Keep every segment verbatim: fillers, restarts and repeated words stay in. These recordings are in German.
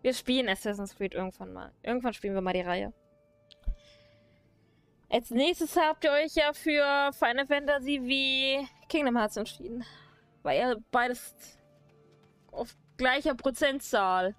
Wir spielen Assassin's Creed irgendwann mal. Irgendwann spielen wir mal die Reihe. Als nächstes habt ihr euch ja für Final Fantasy wie Kingdom Hearts entschieden. Weil ihr beides auf gleicher Prozentzahl.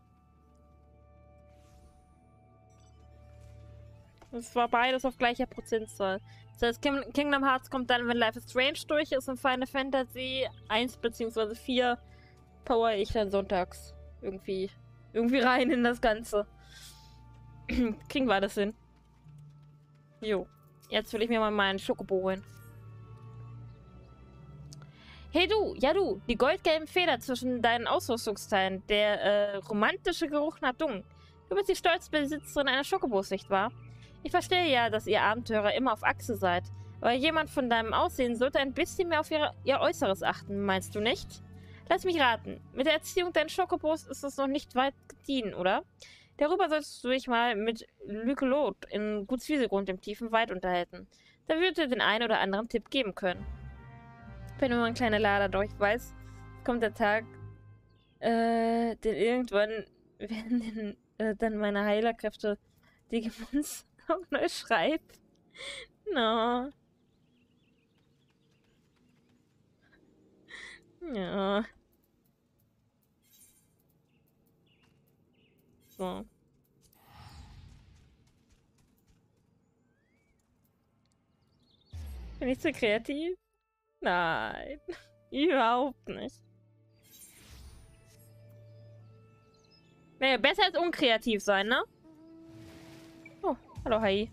Es war beides auf gleicher Prozentzahl. Das heißt, King Kingdom Hearts kommt dann, wenn Life is Strange durch ist, und Final Fantasy eins bzw. vier power ich dann sonntags irgendwie, irgendwie rein in das Ganze. Kriegen wir das hin. Jo. Jetzt will ich mir mal meinen Schokobo holen. Hey du, ja du, die goldgelben Feder zwischen deinen Ausrüstungsteilen, der äh, romantische Geruch nach Dung. Du bist die stolze Besitzerin einer Schokobos, nicht wahr? Ich verstehe ja, dass ihr Abenteurer immer auf Achse seid, aber jemand von deinem Aussehen sollte ein bisschen mehr auf ihre, ihr Äußeres achten, meinst du nicht? Lass mich raten, mit der Erziehung deines Schokobos ist es noch nicht weit gediehen, oder? Darüber solltest du dich mal mit Lykelot in Gutswiesegrund im tiefen Wald unterhalten. Da wird dir den einen oder anderen Tipp geben können. Wenn du mein kleiner Lader durch weiß, kommt der Tag, äh, denn irgendwann werden den, äh, dann meine Heilerkräfte die Gemunds auch neu schreibt. No. Ja. So. Bin ich zu kreativ? Nein. Überhaupt nicht. Naja, besser als unkreativ sein, ne? Oh, hallo Hai.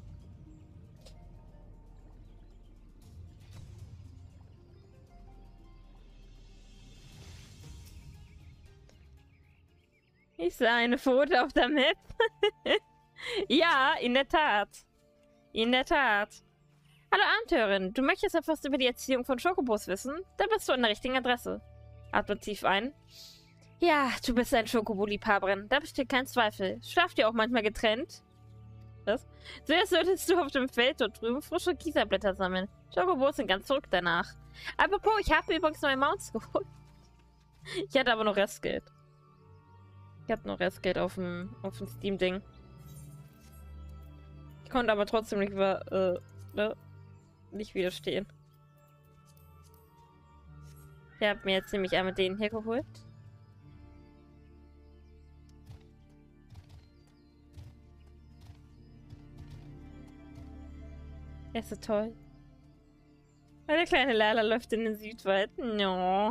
Ich sah eine Foto auf der Map. Ja, in der Tat. In der Tat. Hallo Abenteurerin, du möchtest etwas über die Erziehung von Schokobos wissen? Da bist du an der richtigen Adresse. Atme tief ein. Ja, du bist ein Schokobo-Liebhaberin. Da besteht kein Zweifel. Schlaft ihr auch manchmal getrennt? Was? Zuerst solltest du auf dem Feld dort drüben frische Kieserblätter sammeln. Schokobos sind ganz zurück danach. Apropos, ich habe übrigens neue Mounts geholt. Ich hatte aber noch Restgeld. Ich hatte noch Restgeld auf dem, auf dem Steam-Ding. Ich konnte aber trotzdem nicht, über, äh, ne, nicht widerstehen. Ich habe mir jetzt nämlich einmal den hier geholt. Er ist so toll. Meine kleine Lala läuft in den Südwald. No.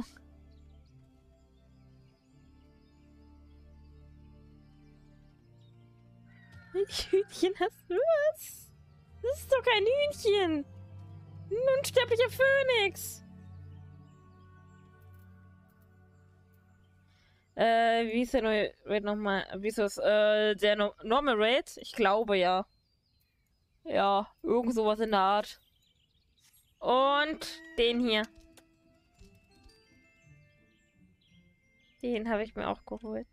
Ein Hühnchen hast du was? Das ist doch kein Hühnchen. Ein unsterblicher Phönix. Äh, wie ist der neue Raid nochmal? Wie ist das? Äh, der no Normal Raid? Ich glaube ja. Ja, irgend sowas in der Art. Und den hier. Den habe ich mir auch geholt.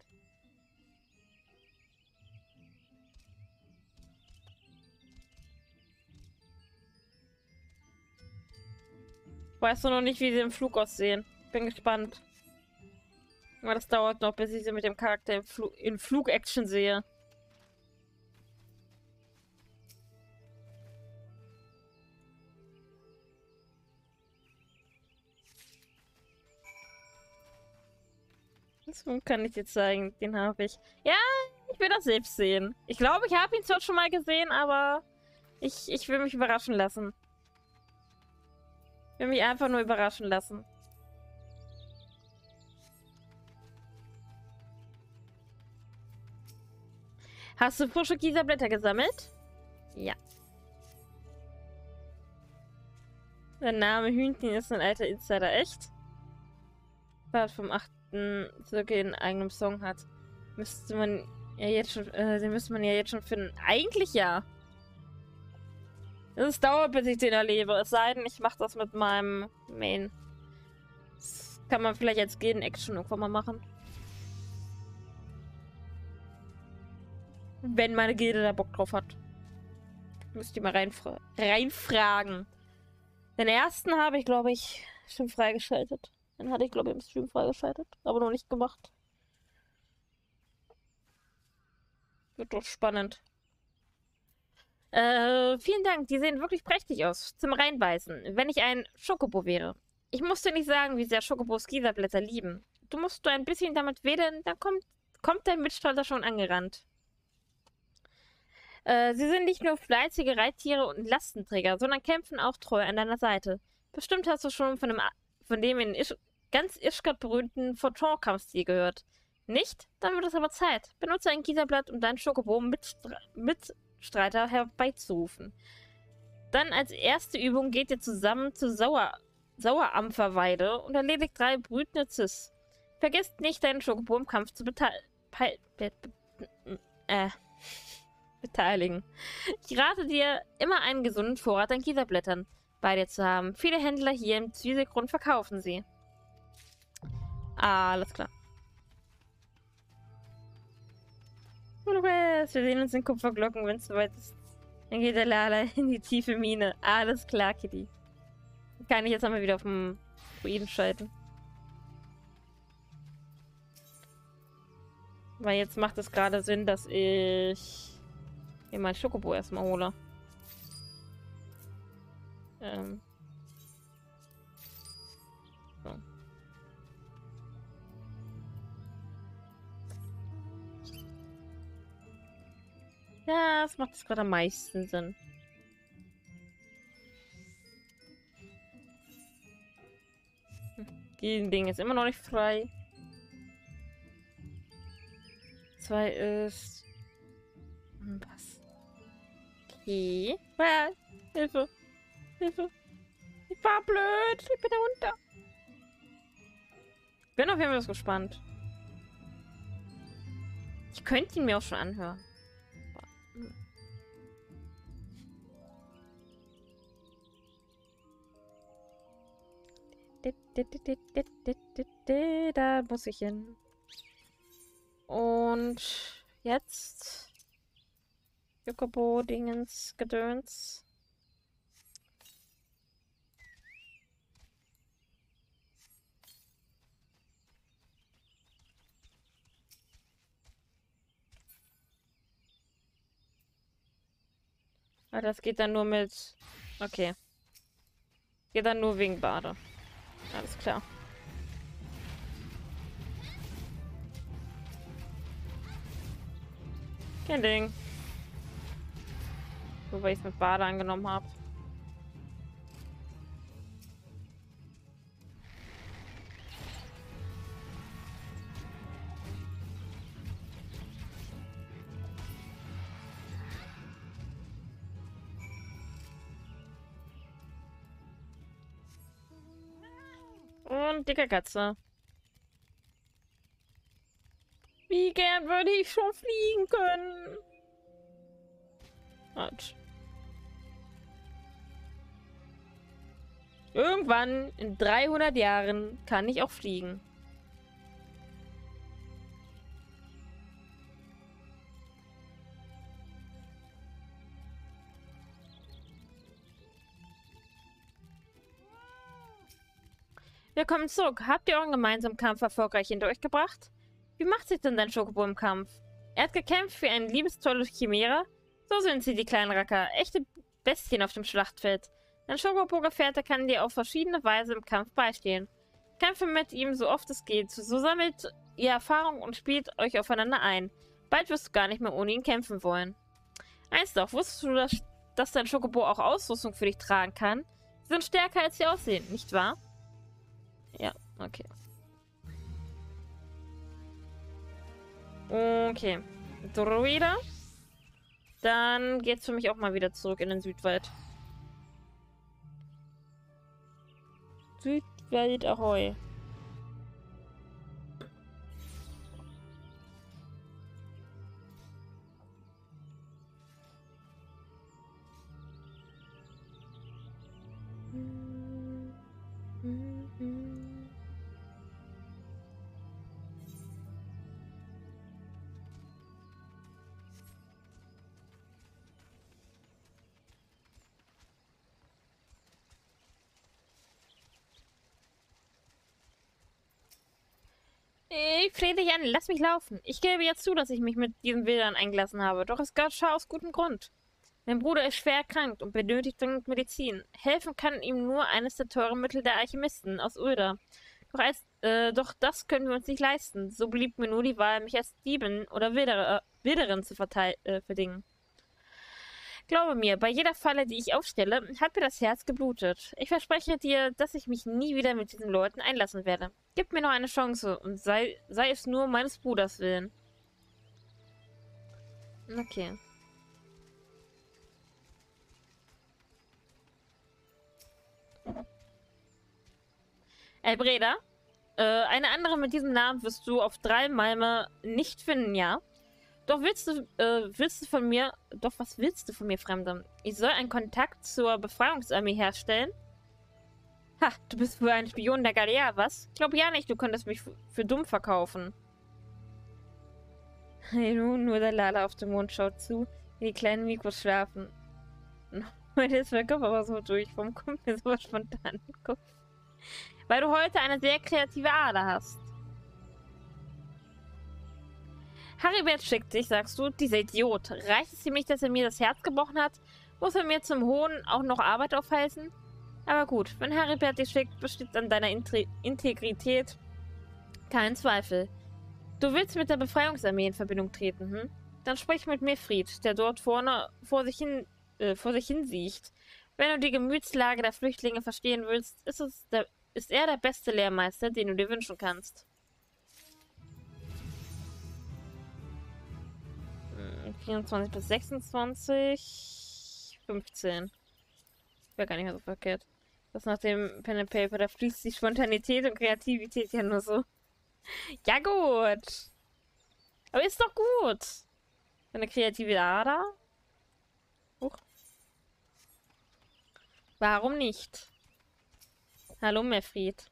Weißt du noch nicht, wie sie im Flug aussehen? Bin gespannt. Aber das dauert noch, bis ich sie mit dem Charakter in, Fl in Flug-Action sehe. Das kann ich dir zeigen. Den habe ich. Ja, ich will das selbst sehen. Ich glaube, ich habe ihn zwar schon mal gesehen, aber ich, ich will mich überraschen lassen. Ich will mich einfach nur überraschen lassen. Hast du frische Kieserblätter gesammelt? Ja. Der Name Hühnchen ist ein alter Insider, echt? Part vom achten Zirkel in eigenem Song hat. Müsste man ja jetzt schon, äh, den müsste man ja jetzt schon finden. Eigentlich ja. Es dauert, bis ich den erlebe. Es sei denn, ich mache das mit meinem Main. Das kann man vielleicht als Gilden-Action irgendwann mal machen. Wenn meine Gilde da Bock drauf hat. Müsst ihr mal reinfra reinfragen. Den ersten habe ich, glaube ich, schon freigeschaltet. Den hatte ich, glaube ich, im Stream freigeschaltet. Aber noch nicht gemacht. Wird doch spannend. Äh, vielen Dank. Die sehen wirklich prächtig aus. Zum Reinbeißen. Wenn ich ein Schokobo wäre. Ich muss dir nicht sagen, wie sehr Schokobos Gisa-Blätter lieben. Du musst nur ein bisschen damit wedeln, dann kommt, kommt dein Mitstreiter schon angerannt. Äh, sie sind nicht nur fleißige Reittiere und Lastenträger, sondern kämpfen auch treu an deiner Seite. Bestimmt hast du schon von dem, von dem in Isch, ganz Ischgard berühmten Photon-Kampfstil gehört. Nicht? Dann wird es aber Zeit. Benutze ein Gisa-Blatt, um deinen Schokobo-Mitstreiter Mitstreiter herbeizurufen. Dann als erste Übung geht ihr zusammen zur Sauer Sauerampferweide und erledigt drei brütende Zis. Vergesst nicht, deinen Schokobo im Kampf zu bete be be be äh, beteiligen. Ich rate dir, immer einen gesunden Vorrat an Gisa-Blättern bei dir zu haben. Viele Händler hier im Zwieselgrund verkaufen sie. Ah, alles klar. Wir sehen uns in Kupferglocken, wenn es soweit ist. Dann geht der Lala in die tiefe Mine. Alles klar, Kitty. Kann ich jetzt einmal wieder auf dem Druiden schalten. Weil jetzt macht es gerade Sinn, dass ich mir mein Schokobo erstmal hole. Ähm. So. Ja, das macht jetzt gerade am meisten Sinn. Hm. Ding ist immer noch nicht frei. Zwei ist... Was? Okay. Ah, Hilfe. Hilfe. Ich war blöd. Ich bin da runter. Bin auf jeden Fall gespannt. Ich könnte ihn mir auch schon anhören. Da muss ich hin. Und jetzt Chocobo-Dingens, Gedöns. Ah, das geht dann nur mit... Okay. Geht dann nur wegen Bade. Alles klar. Kein Ding. Nur weil ich es mit Bade angenommen habe. Und dicker Katze. Wie gern würde ich schon fliegen können. Quatsch. Irgendwann, in dreihundert Jahren, kann ich auch fliegen. Willkommen zurück. Habt ihr euren gemeinsamen Kampf erfolgreich hinter euch gebracht? Wie macht sich denn dein Schokobo im Kampf? Er hat gekämpft wie eine liebestolle Chimäre. So sind sie, die kleinen Racker. Echte Bestien auf dem Schlachtfeld. Dein Schokobo-Gefährte kann dir auf verschiedene Weise im Kampf beistehen. Kämpfe mit ihm so oft es geht. So sammelt ihr Erfahrung und spielt euch aufeinander ein. Bald wirst du gar nicht mehr ohne ihn kämpfen wollen. Eins doch, wusstest du, dass, dass dein Schokobo auch Ausrüstung für dich tragen kann? Sie sind stärker, als sie aussehen, nicht wahr? Ja, okay. Okay. Druide. Dann geht's für mich auch mal wieder zurück in den Südwald. Südwald, ahoi. Ich flehe dich an, lass mich laufen. Ich gebe jetzt zu, dass ich mich mit diesen Wildern eingelassen habe, doch es geschah aus gutem Grund. Mein Bruder ist schwer erkrankt und benötigt dringend Medizin. Helfen kann ihm nur eines der teuren Mittel der Alchemisten aus Ulda. Doch, als, äh, doch das können wir uns nicht leisten. So blieb mir nur die Wahl, mich als Diebin oder Wilder, äh, Wilderin zu äh, verdingen. Glaube mir, bei jeder Falle, die ich aufstelle, hat mir das Herz geblutet. Ich verspreche dir, dass ich mich nie wieder mit diesen Leuten einlassen werde. Gib mir noch eine Chance und sei, sei es nur meines Bruders willen. Okay. Elbreda, äh, eine andere mit diesem Namen wirst du auf drei Malme nicht finden, ja? Doch willst du, äh, willst du von mir, doch was willst du von mir, Fremde? Ich soll einen Kontakt zur Befreiungsarmee herstellen? Ha, du bist wohl ein Spion der Galea, was? Glaub ja nicht, du könntest mich für dumm verkaufen. Hey, nun, nur der Lala auf dem Mond schaut zu, wie die kleinen Mikros schlafen. Heute ist mein Kopf aber so durch, warum kommt mir sowas spontan in den Kopf? Weil du heute eine sehr kreative Ader hast. Haribert schickt dich, sagst du, dieser Idiot. Reicht es ihm nicht, dass er mir das Herz gebrochen hat? Muss er mir zum Hohn auch noch Arbeit aufhalsen? Aber gut, wenn Haribert dich schickt, besteht an deiner Intri Integrität kein Zweifel. Du willst mit der Befreiungsarmee in Verbindung treten, hm? Dann sprich mit Mefrid, der dort vorne vor sich hin, äh, vor sich hin siecht. Wenn du die Gemütslage der Flüchtlinge verstehen willst, ist, es der, ist er der beste Lehrmeister, den du dir wünschen kannst. vierundzwanzig bis sechsundzwanzig. fünfzehn. Wäre gar nicht mehr so verkehrt. Das nach dem Pen and Paper, da fließt die Spontanität und Kreativität ja nur so. Ja gut. Aber ist doch gut. Eine kreative Ader. Huch. Warum nicht? Hallo, Mefrid.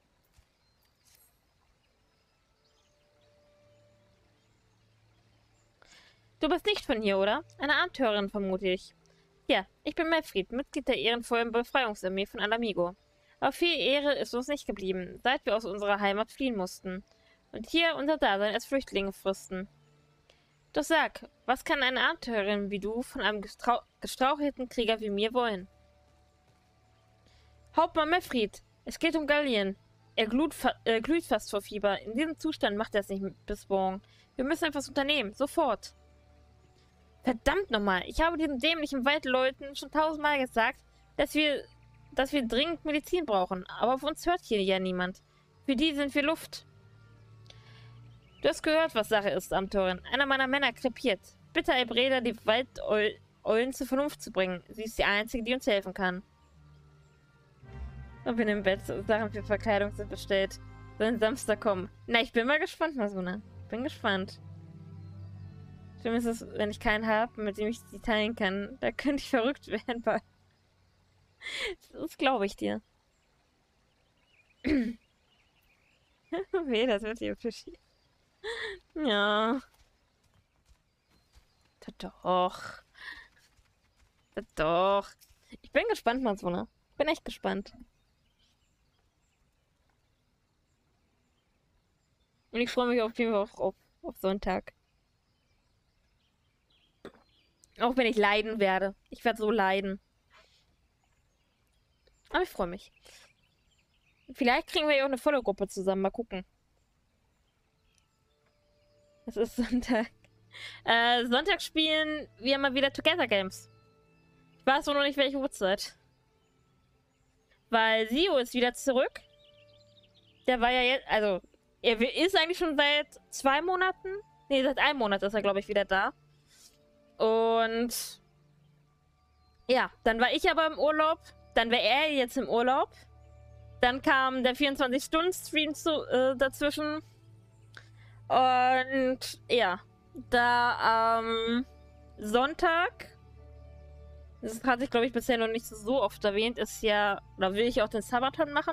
Du bist nicht von hier, oder? Eine Abenteurerin, vermute ich. Ja, ich bin Mefrid, Mitglied der ehrenvollen Befreiungsarmee von Alamigo. Aber viel Ehre ist uns nicht geblieben, seit wir aus unserer Heimat fliehen mussten. Und hier unser Dasein als Flüchtlinge fristen. Doch sag, was kann eine Abenteurerin wie du von einem gestrauchelten Krieger wie mir wollen? Hauptmann Mefrid, es geht um Gallien. Er glüht, fa äh, glüht fast vor Fieber. In diesem Zustand macht er es nicht bis morgen. Wir müssen etwas unternehmen, sofort. Verdammt nochmal, ich habe diesen dämlichen Waldleuten schon tausendmal gesagt, dass wir, dass wir dringend Medizin brauchen. Aber auf uns hört hier ja niemand. Für die sind wir Luft. Du hast gehört, was Sache ist, Abenteurerin. Einer meiner Männer krepiert. Bitte, Elbreda, die Waldeulen zur Vernunft zu bringen. Sie ist die Einzige, die uns helfen kann. Und bin im Bett. Sachen für Verkleidung sind bestellt. Sollen Samstag kommen. Na, ich bin mal gespannt, Masuna. Bin gespannt. Schlimm ist es, wenn ich keinen habe, mit dem ich die teilen kann. Da könnte ich verrückt werden, weil... Das glaube ich dir. Weh, das wird hier fishy. Ja. Doch. Doch. Ich bin gespannt, Masuna. Bin echt gespannt. Und ich freue mich auf jeden Fall auf, auf, auf Sonntag. Auch wenn ich leiden werde. Ich werde so leiden. Aber ich freue mich. Vielleicht kriegen wir ja auch eine volle Gruppe zusammen. Mal gucken. Es ist Sonntag. Äh, Sonntag spielen wir mal wieder Together Games. Ich weiß nur noch nicht, welche Uhrzeit. Weil Sio ist wieder zurück. Der war ja jetzt, also, er ist eigentlich schon seit zwei Monaten. Ne, seit einem Monat ist er, glaube ich, wieder da. Und ja, dann war ich aber im Urlaub. Dann war er jetzt im Urlaub. Dann kam der vierundzwanzig-Stunden-Stream äh, dazwischen. Und ja, da am ähm, Sonntag, das hatte ich glaube ich bisher noch nicht so oft erwähnt, ist ja, oder will ich auch den Sabaton machen?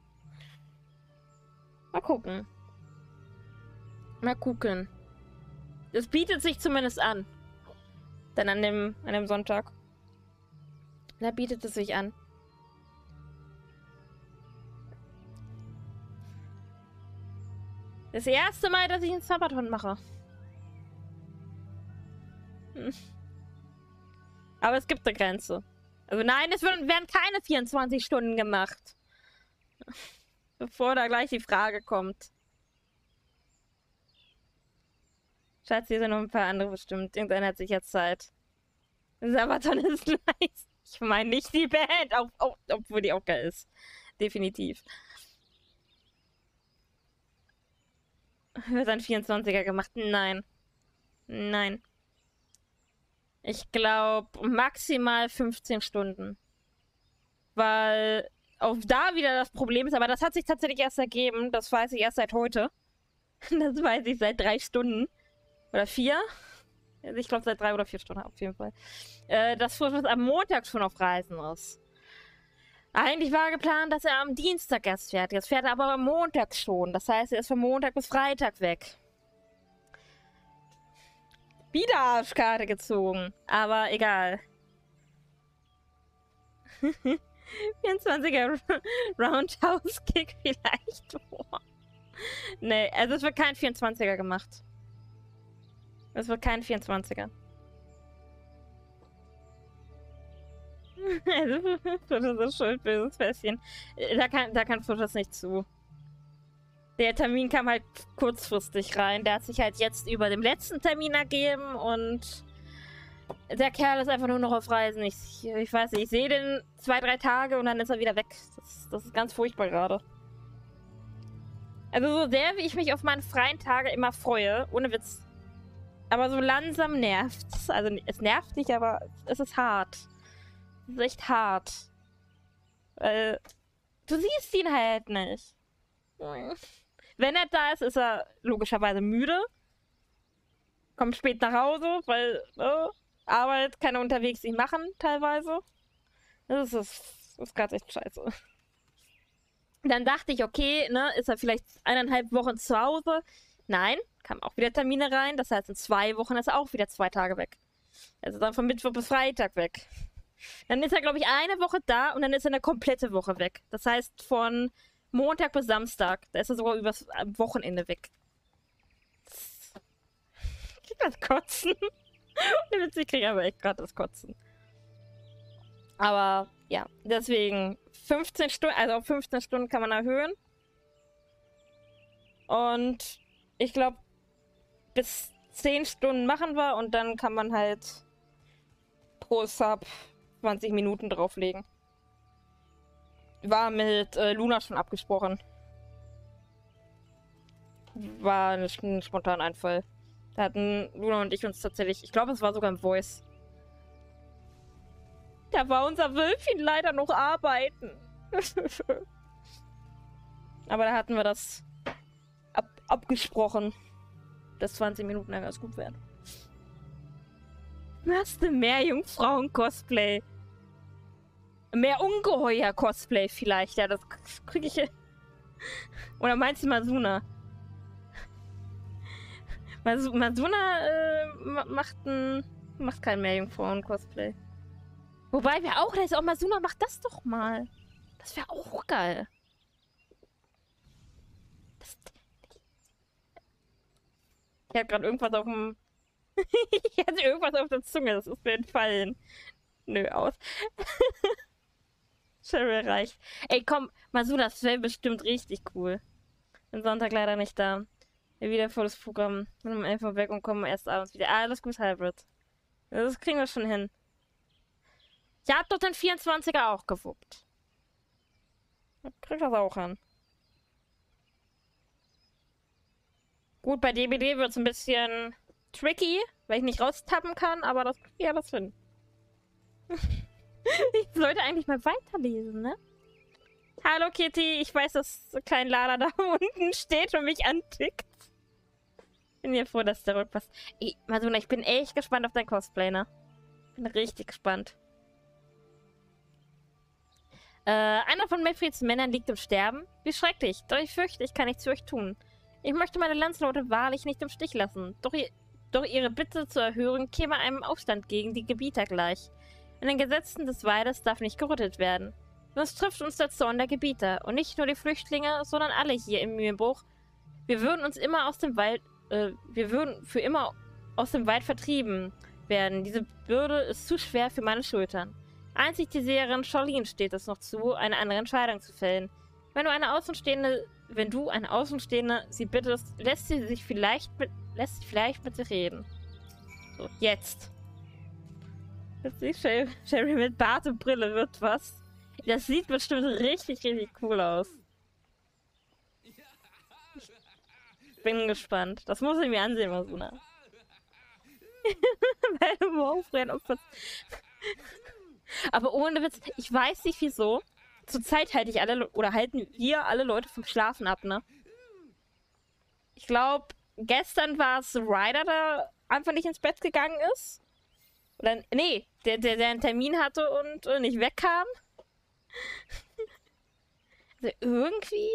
Mal gucken. Mal gucken. Es bietet sich zumindest an. Dann an dem, an dem Sonntag. Da bietet es sich an. Das erste Mal, dass ich einen Sabaton mache. Hm. Aber es gibt eine Grenze. Also nein, es werden keine vierundzwanzig Stunden gemacht. Bevor da gleich die Frage kommt. Schatz, hier sind noch ein paar andere bestimmt. Irgendeiner hat sich jetzt Zeit. Sabaton ist nice. Ich meine nicht die Band, auch, auch, obwohl die auch geil ist. Definitiv. Wird ein vierundzwanziger gemacht? Nein. Nein. Ich glaube maximal fünfzehn Stunden. Weil auch da wieder das Problem ist, aber das hat sich tatsächlich erst ergeben. Das weiß ich erst seit heute. Das weiß ich seit drei Stunden. Oder vier? Ich glaube seit drei oder vier Stunden auf jeden Fall. Äh, dass Frischus am Montag schon auf Reisen ist. Eigentlich war geplant, dass er am Dienstag erst fährt. Jetzt fährt er aber am Montag schon. Das heißt, er ist von Montag bis Freitag weg. Wieder Arschkarte gezogen. Aber egal. vierundzwanziger Roundhouse-Kick vielleicht. Boah. Nee, also es wird kein vierundzwanziger gemacht. Es wird kein vierundzwanziger. Also, Frischus ist schuld, böses Fässchen. Da kann, da kann Frischus nicht zu. Der Termin kam halt kurzfristig rein. Der hat sich halt jetzt über dem letzten Termin ergeben und der Kerl ist einfach nur noch auf Reisen. Ich, ich weiß nicht, ich sehe den zwei, drei Tage und dann ist er wieder weg. Das, das ist ganz furchtbar gerade. Also so sehr, wie ich mich auf meine freien Tage immer freue, ohne Witz. Aber so langsam nervt es. Also es nervt nicht, aber es ist hart. Es ist echt hart. Weil du siehst ihn halt nicht. Wenn er da ist, ist er logischerweise müde. Kommt spät nach Hause, weil äh, Arbeit kann er unterwegs nicht machen, teilweise. Das ist, das ist gerade echt scheiße. Dann dachte ich, okay, ne, ist er vielleicht eineinhalb Wochen zu Hause? Nein, kamen auch wieder Termine rein. Das heißt, in zwei Wochen ist er auch wieder zwei Tage weg. Also dann von Mittwoch bis Freitag weg. Dann ist er, glaube ich, eine Woche da und dann ist er eine komplette Woche weg. Das heißt, von Montag bis Samstag. Da ist er sogar übers Wochenende weg. Ich krieg das Kotzen. Ich krieg aber echt gerade das Kotzen. Aber ja, deswegen fünfzehn Stunden, also auf fünfzehn Stunden kann man erhöhen. Und ich glaube, bis zehn Stunden machen wir und dann kann man halt pro Sub zwanzig Minuten drauflegen. War mit äh, Luna schon abgesprochen. War ein, ein spontaner Einfall. Da hatten Luna und ich uns tatsächlich, ich glaube, es war sogar im Voice. Da war unser Wölfchen leider noch arbeiten. Aber da hatten wir das ab abgesprochen, dass zwanzig Minuten lang ganz gut werden. Hast du mehr Jungfrauen-Cosplay? Mehr Ungeheuer-Cosplay vielleicht. Ja, das kriege ich... Oder meinst du Masuna? Mas Masuna äh, macht, ein, macht kein Meerjungfrauen-Cosplay. Wobei wir auch... Da ist auch Masuna, macht das doch mal. Das wäre auch geil. Das, ich hatte gerade irgendwas auf dem... ich hatte irgendwas auf der Zunge. Das ist mir entfallen. Nö, aus. Cheryl reicht. Ey, komm, Masuna, das wäre bestimmt richtig cool. Bin Sonntag leider nicht da. Wieder volles Programm. Bin um elf Uhr weg und komme erst abends wieder. Ah, alles gut, Hybrid. Das kriegen wir schon hin. Ich hab doch den vierundzwanziger auch gewuppt. Ich krieg das auch hin. Gut, bei D B D wird es ein bisschen tricky, weil ich nicht raustappen kann, aber das kriegt ja das hin. Ich sollte eigentlich mal weiterlesen, ne? Hallo Kitty, ich weiß, dass so klein Lala da unten steht und mich antickt. Bin mir froh, dass der rückpasst. Ey, Masuna, ich bin echt gespannt auf dein Cosplay, ne? Bin richtig gespannt. Äh, einer von Melfreds Männern liegt im Sterben. Wie schrecklich, doch ich fürchte, ich kann nichts für euch tun. Ich möchte meine Landsleute wahrlich nicht im Stich lassen. Doch, ihr, doch ihre Bitte zur Erhörung käme einem Aufstand gegen die Gebieter gleich. In den Gesetzen des Waldes darf nicht gerüttelt werden. Sonst trifft uns der Zorn der Gebieter. Und nicht nur die Flüchtlinge, sondern alle hier im Mühlenbruch Wir würden uns immer aus dem Wald, äh, wir würden für immer aus dem Wald vertrieben werden. Diese Bürde ist zu schwer für meine Schultern. Einzig die Seherin Charlene steht es noch zu, eine andere Entscheidung zu fällen. Wenn du eine Außenstehende, wenn du eine Außenstehende sie bittest, lässt sie sich vielleicht mit, lässt sie vielleicht mit dir reden. So, jetzt. Jetzt sieht Sherry, Sherry mit Bart und Brille wird was. Das sieht bestimmt richtig, richtig cool aus. Ich bin gespannt. Das muss ich mir ansehen, Masuna. Weil du morgen früh ein Opfer... Aber ohne Witz, ich weiß nicht wieso. Zurzeit halte ich alle, oder halten wir alle Leute vom Schlafen ab, ne? Ich glaube, gestern war es Ryder, der einfach nicht ins Bett gegangen ist. Oder, nee, der, der, der einen Termin hatte und äh, nicht wegkam. Also irgendwie...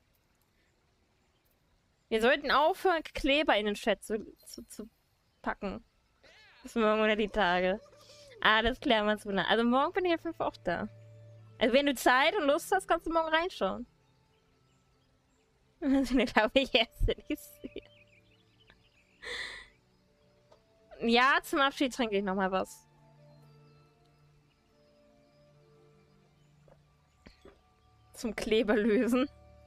Wir sollten aufhören, Kleber in den Chat zu, zu, zu packen. Bis morgen oder die Tage. Alles klar, Masuna. Also morgen bin ich auf jeden Fall auch da. Also wenn du Zeit und Lust hast, kannst du morgen reinschauen. Masuna, glaube ich, erst nicht sehen. Ja, zum Abschied trinke ich nochmal was. Zum Kleber lösen.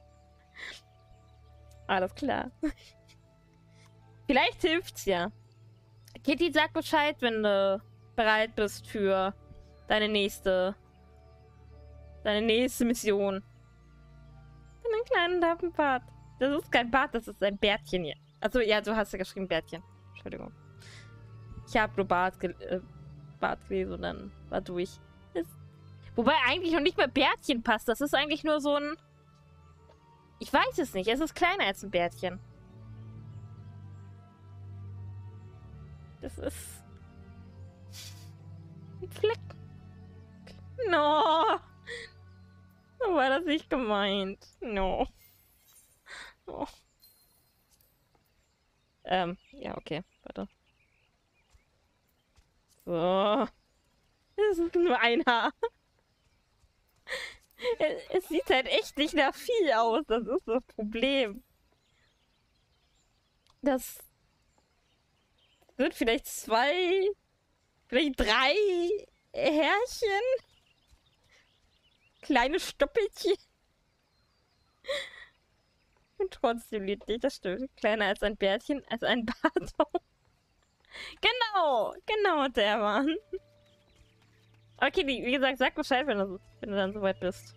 Alles klar. Vielleicht hilft's ja. Kitty, sag Bescheid, wenn du bereit bist für deine nächste deine nächste Mission. Ich bin ein kleiner Lappen Bart. Das ist kein Bart, das ist ein Bärtchen hier. Also ja, du hast ja geschrieben Bärtchen. Entschuldigung. Ich habe nur Bart, gel äh, Bart gelesen und dann war durch. Das, wobei eigentlich noch nicht mal Bärtchen passt. Das ist eigentlich nur so ein... Ich weiß es nicht. Es ist kleiner als ein Bärtchen. Das ist... ein Fleck. No. So war das nicht gemeint. No. Oh. Ähm, ja, okay. Warte. So. Das ist nur ein Haar. Es, es sieht halt echt nicht nach viel aus. Das ist das Problem. Das sind vielleicht zwei, vielleicht drei Härchen. Kleine Stoppelchen. Und trotzdem niedlich, das stimmt. Kleiner als ein Bärtchen, als ein Bartau. Genau, genau der Mann. Okay, wie gesagt, sag Bescheid, wenn du, wenn du dann soweit bist.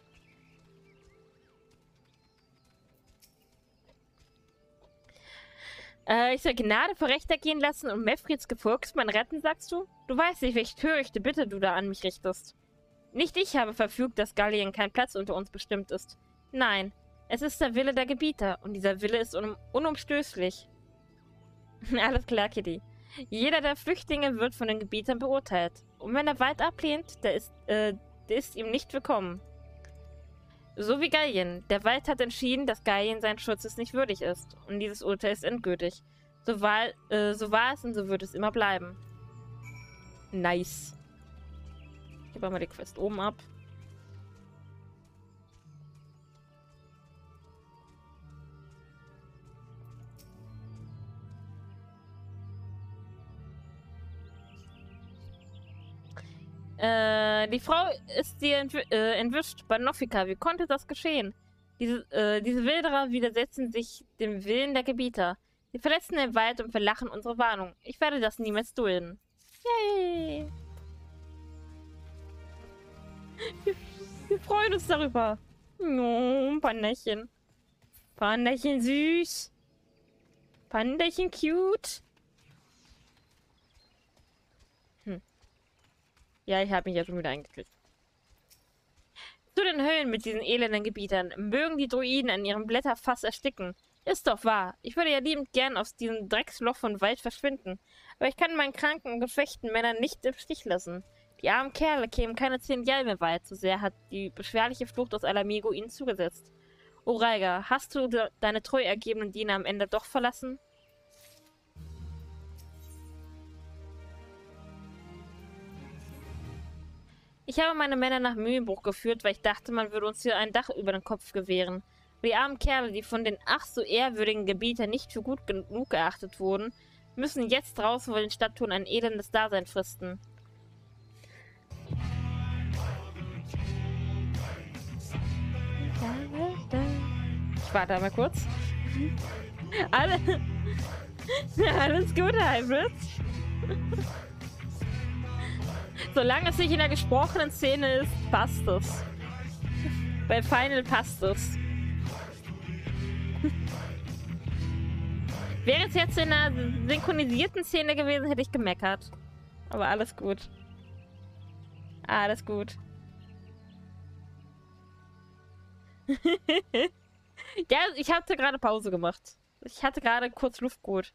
Äh, ich soll Gnade vor Recht ergehen lassen und Mefrids Gefolgsmann retten, sagst du? Du weißt nicht, welche törichte Bitte du da an mich richtest. Nicht ich habe verfügt, dass Gallien kein Platz unter uns bestimmt ist. Nein, es ist der Wille der Gebieter und dieser Wille ist un unumstößlich. Alles klar, Kitty. Jeder der Flüchtlinge wird von den Gebietern beurteilt. Und wenn der Wald ablehnt, der ist, äh, der ist ihm nicht willkommen. So wie Gallien. Der Wald hat entschieden, dass Gallien seinen Schutzes nicht würdig ist. Und dieses Urteil ist endgültig. So war, äh, so war es und so wird es immer bleiben. Nice. Ich gebe mal die Quest oben ab. Äh, die Frau ist dir entw äh, entwischt bei Nofika. Wie konnte das geschehen? Diese, äh, diese Wilderer widersetzen sich dem Willen der Gebieter. Sie verletzen den Wald und verlachen unsere Warnung. Ich werde das niemals dulden. Yay! Wir, wir freuen uns darüber. Oh, Panderchen. Panderchen süß. Panderchen cute. Hm. Ja, ich habe mich ja schon wieder eingekriegt. Zu den Höhlen mit diesen elenden Gebietern. Mögen die Druiden an ihrem Blätterfass ersticken. Ist doch wahr. Ich würde ja liebend gern aus diesem Drecksloch von Wald verschwinden. Aber ich kann meinen kranken und geschwächten Männern nicht im Stich lassen. Die armen Kerle kämen keine zehn Jahre mehr weit. So sehr hat die beschwerliche Flucht aus Alamigo ihnen zugesetzt. O Raiga, hast du de deine treu ergebenen Diener am Ende doch verlassen? Ich habe meine Männer nach Mühlenbruch geführt, weil ich dachte, man würde uns hier ein Dach über den Kopf gewähren. Die armen Kerle, die von den ach so ehrwürdigen Gebietern nicht für gut genug geachtet wurden, müssen jetzt draußen vor den Stadttouren ein elendes Dasein fristen. Ich warte einmal kurz. Alle... Alles gut, Hybrid. Solange es nicht in der gesprochenen Szene ist, passt es. Bei Final passt es. Wäre es jetzt in einer synchronisierten Szene gewesen, hätte ich gemeckert. Aber alles gut. Alles gut. Ja, ich hatte gerade Pause gemacht. Ich hatte gerade kurz Luftgut.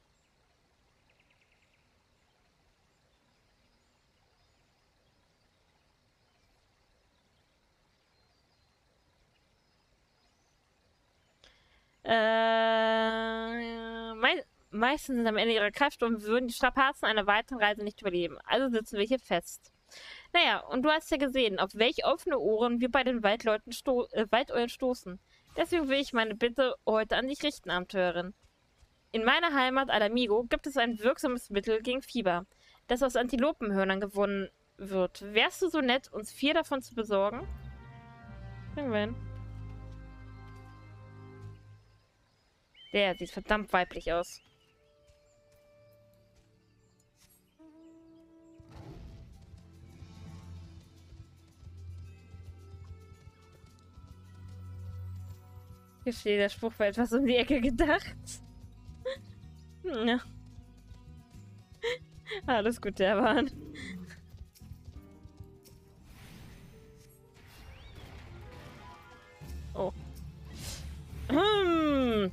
Äh, mei meistens sind am Ende ihrer Kräfte und würden die Strapazen einer weiteren Reise nicht überleben. Also sitzen wir hier fest. Naja, und du hast ja gesehen, auf welche offene Ohren wir bei den Waldleuten sto äh, Waldeulen stoßen. Deswegen will ich meine Bitte heute an dich richten, Abenteurerin. In meiner Heimat Alamigo gibt es ein wirksames Mittel gegen Fieber, das aus Antilopenhörnern gewonnen wird. Wärst du so nett, uns vier davon zu besorgen? Irgendwann. Der sieht verdammt weiblich aus. Hier steht, der Spruch war etwas um die Ecke gedacht. Ja. Alles gut, der war. Oh. Hm.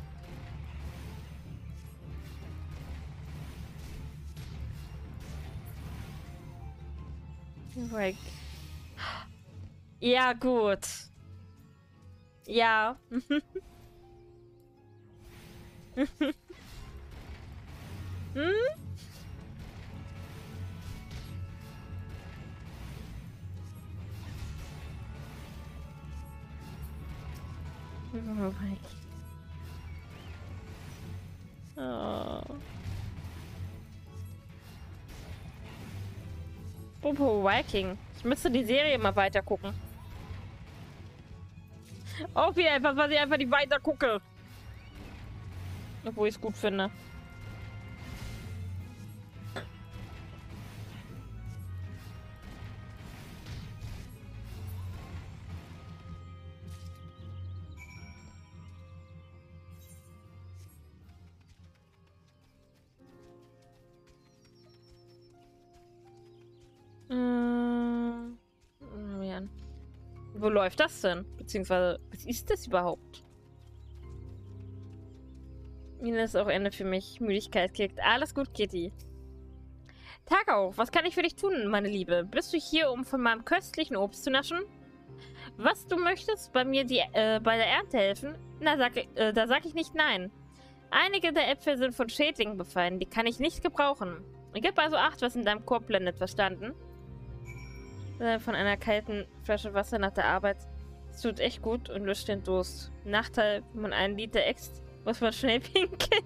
Ja, gut. Ja. Hm? Oh mein Gott. Oh. Popo Viking. Ich müsste die Serie mal weiter gucken. Auch wieder etwas, was ich einfach nicht weiter gucke. Obwohl ich es gut finde. Ähm, ja. Wo läuft das denn? Beziehungsweise, was ist das überhaupt? Mina ist auch Ende für mich. Müdigkeit kickt. Alles gut, Kitty. Tag auch. Was kann ich für dich tun, meine Liebe? Bist du hier, um von meinem köstlichen Obst zu naschen? Was du möchtest? Bei mir die, äh, bei der Ernte helfen? Na, sag, äh, da sag ich nicht nein. Einige der Äpfel sind von Schädlingen befallen. Die kann ich nicht gebrauchen. Gib also Acht, was in deinem Korb blendet. Verstanden? Von einer kalten Flasche Wasser nach der Arbeit. Es tut echt gut und löscht den Durst. Nachteil, wenn man einen Liter äxt, muss man schnell pinkeln.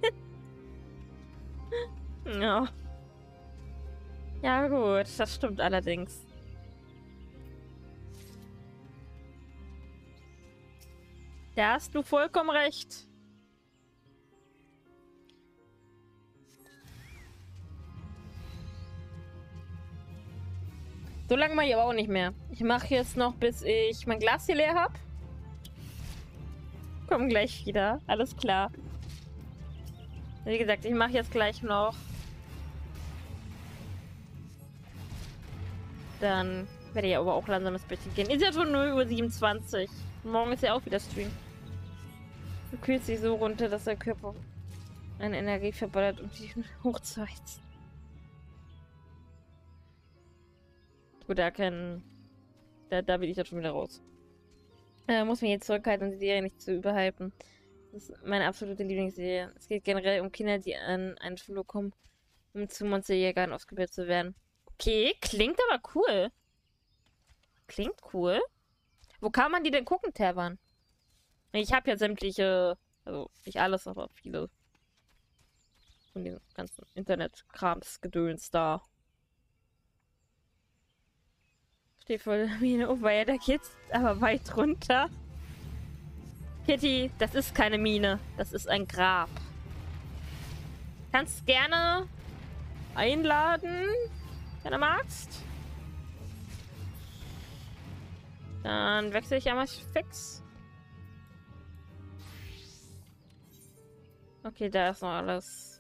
Ja. Ja gut, das stimmt allerdings. Da hast du vollkommen recht. So lange mache ich aber auch nicht mehr. Ich mache jetzt noch, bis ich mein Glas hier leer habe. Komm gleich wieder. Alles klar. Wie gesagt, ich mache jetzt gleich noch. Dann werde ich aber auch langsam ins Bettchen gehen. Ist ja schon null Uhr siebenundzwanzig. Morgen ist ja auch wieder Stream. Du kühlst dich so runter, dass der Körper eine Energie verballert, um dich hochzuheizen. Gut, da kann... Da, da bin ich dann schon wieder raus. Äh, muss mich jetzt zurückhalten und die Serie nicht zu überhypen. Das ist meine absolute Lieblingsserie. Es geht generell um Kinder, die an eine Schule kommen, um zu Monsterjägern ausgebildet zu werden. Okay, klingt aber cool. Klingt cool. Wo kann man die denn gucken, Terwan? Ich habe ja sämtliche, also nicht alles, aber viele von den ganzen Internet-Krams-Gedöns da. Steht voll der Mine. Oh, weil da geht's aber weit runter. Kitty, das ist keine Mine. Das ist ein Grab. Kannst gerne einladen, wenn du magst. Dann wechsle ich einmal fix. Okay, da ist noch alles.